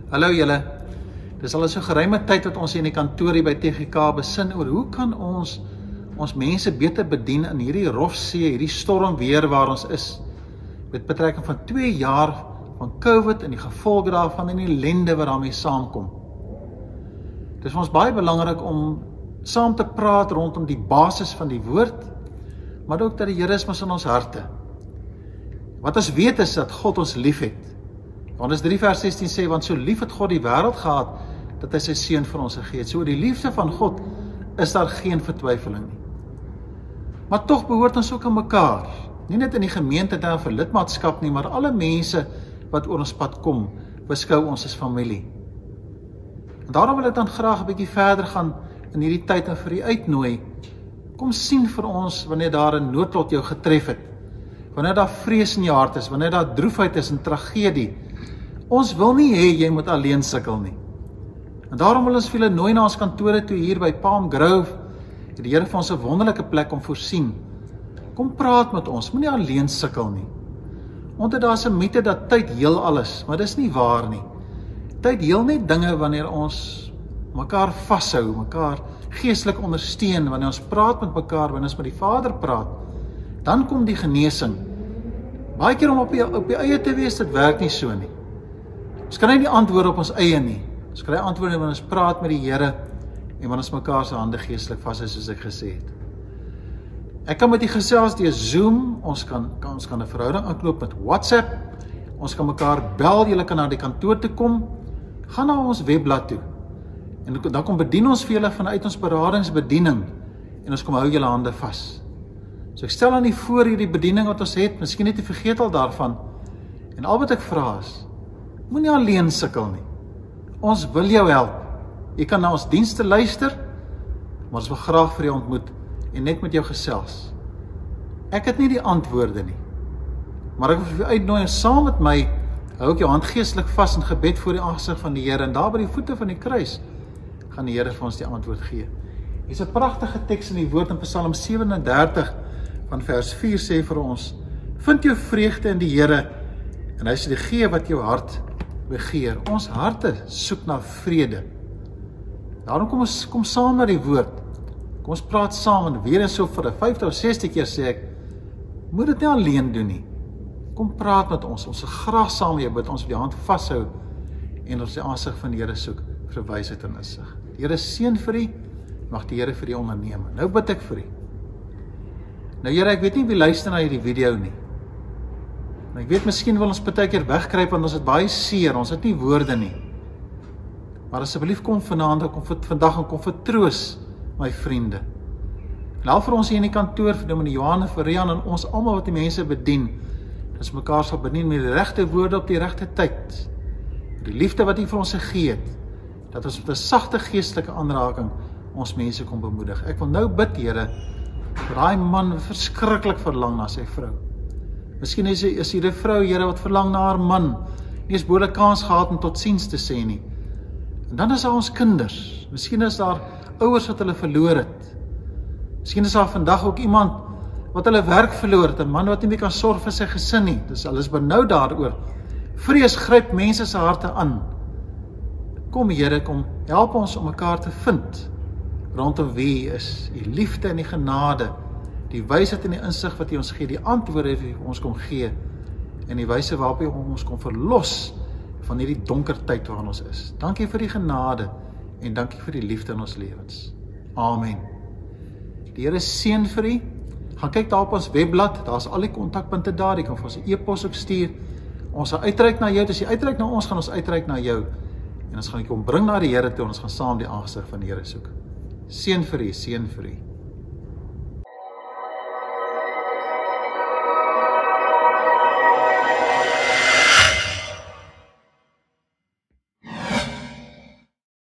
Hallo julle, dis al so geruime tyd wat ons hier in die kantoor hier by TGK besin oor hoe kan ons mense beter bedien in hierdie rofsee, hierdie stormweer waar ons is, met betrekking van 2 jaar van COVID en die gevolge daarvan en die ellende wat daarmee saamkom. Dit is vir ons baie belangrik om saam te praat rondom die basis van die woord, maar ook dat die Here is mos in ons harte. Wat ons weet is dat God ons lief het. Johannes 3 vers 16 sê, want so lief het God die wêreld gehad, dat hy sy seun vir ons gegee het. So oor die liefde van God is daar geen vertwyfeling nie. Maar tog behoort ons ook aan mekaar, nie net in die gemeente daar vir lidmaatskap nie, maar alle mense wat oor ons pad kom, beskou ons as familie. En daarom wil ek dan graag 'n bietjie verder gaan in hierdie tyd en vir u uitnooi. Kom sien vir ons wanneer daar 'n noodlot jou getref het, wanneer daar vrees in jou hart is, wanneer daar droefheid is en tragedie. Ons wil nie hê jy moet alleen sukkel nie. En daarom wil ons vir julle nooi na ons kantore toe hier by Palm Grove. Het die Here vir ons 'n wonderlike plek om voorsien. Kom praat met ons, moenie alleen sukkel nie. Want daar's 'n mite dat tyd heel alles, maar dis nie waar nie. Tyd heel net dinge wanneer ons mekaar vashou, mekaar geestelik ondersteun, wanneer ons praat met mekaar, wanneer ons met die Vader praat, dan kom die genesing. Baie keer om op die eie te wees, dit werk nie so nie. Ons kry nie antwoorde op ons eie nie. Ons kry antwoorde wanneer ons praat met die Here en wanneer ons mekaar se hande geestelik vashou, soos ek gesê het. Ek kan met die gesels deur Zoom, ons kan 'n verhouding aanknoop met WhatsApp, ons kan mekaar bel, julle kan na die kantoor toe kom, gaan na ons webblad toe, en dan kom bedien ons vir julle vanuit ons beradingsbediening, en ons kom hou julle hande vas. So ek stel aan die voor hierdie bediening wat ons het, miskien net 'n vergeetel daarvan, en al wat ek vra is, moenie alleen sukkel nie. Ons wil jou help. Jy kan na ons dienste luister, maar ons wil graag vir jou ontmoet en net met jou gesels. Ek het nie die antwoorde nie, maar ek wil vir jou uitnooi en saam met my hou ek jou hand geestelik vas in gebed voor die aangesig van die Here, en daar by die voete van die kruis gaan die Here vir ons die antwoord gee. Hier is 'n pragtige teks in die woord in Psalm 37 van vers 4 sê vir ons: vind jou vreugde in die Here en hy sal gee wat jou hart begeer. Ons harte soek na vrede. Daarom kom saam na die woord. Kom ons praat saam, en weer eens so vir 'n 5de of 6de keer sê ek, moet dit nie alleen doen nie. Kom praat met ons. Ons wil graag saam met jou bid. Ons wil die hand vashou en ons die aansig van die Here soek vir wysheid en insig. Die Here seën vir u. Mag die Here vir u onderneem. Nou bid ek vir u. Nou Here, ek weet nie wie luister na hierdie video nie. Maar ek weet miskien wil ons baie keer wegkruip want ons het baie seer, ons het nie woorde nie. Maar asseblief kom vandag en kom vertroos my vriende. En al vir ons hier in die kantoor, vir Dominee Johan en vir Rian en ons almal wat die mense bedien, dat ons mekaar sal bedien met die regte woorde op die regte tyd. Die liefde wat U vir ons gegee het, dat ons met 'n sagte geestelike aanraking ons mense kom bemoedig. Ek wil nou bid, Here, vir daai man wat verskriklik verlang na sy vrou. Miskien is hier 'n vrou, Here, wat verlang na haar man, nie eens behoorlik kans gehad om totsiens te sê nie. En dan is daar ons kinders. Miskien is daar ouers wat hulle verloor het. Miskien is daar vandag ook iemand wat hulle werk verloor het, 'n man wat nie meer kan sorg vir sy gesin nie. Dus hulle is benou daaroor. Vrees gryp mense se harte aan. Kom Here, kom help ons om mekaar te vind rondom wie U is, U liefde en die genade, die wysheid en die insig wat U ons gee, die antwoorde wat U ons kom gee, en die wyse waarop U ons kom verlos van hierdie donker tyd waarin ons is. Dankie vir die genade, en dankie vir die liefde in ons lewens. Amen. Die Here seën vir u. Gaan kyk daar op ons webblad, daar's al die kontakpunte daar, jy kan vir ons 'n e-pos ook stuur. Ons sal uitreik na jou, as jy uitreik na ons, gaan ons uitreik na jou. En ons gaan kom bring na die Here toe, en ons gaan saam die aangesig van die Here soek. Seën vir u, seën vir u.